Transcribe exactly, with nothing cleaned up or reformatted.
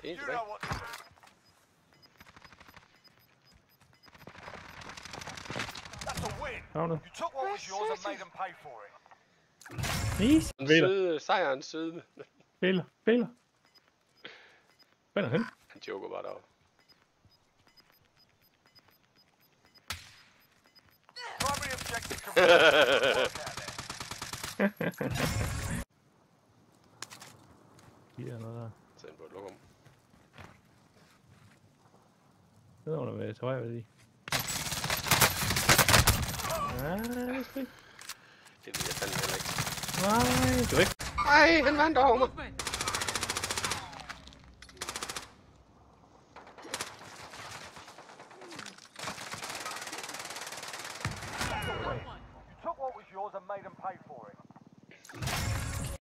En tilbage. Havnet. Easy. Søde, sejren søde. Spiller, spiller. Hvad er han? Han joker bare deroppe. Giver noget der. Sæt på et lokum. Det var der med til højre i. Nej, det er sgu ikke. Det ved jeg fandme heller ikke. Nej, det er væk. Ej, han vandt over mig.